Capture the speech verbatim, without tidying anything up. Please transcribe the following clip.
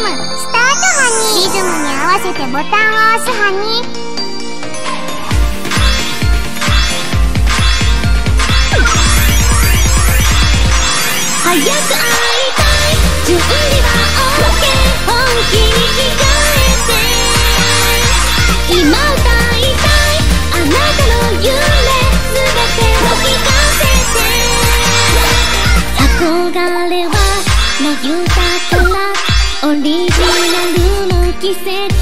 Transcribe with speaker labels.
Speaker 1: ムスタートハニー。リズムに合わせてボタンを押すハニー。早く会いたい、準備は OK、 本気に着替えて今歌いたい、あなたの夢すべてを聞かせて。憧れはまゆだからオリジナルの季節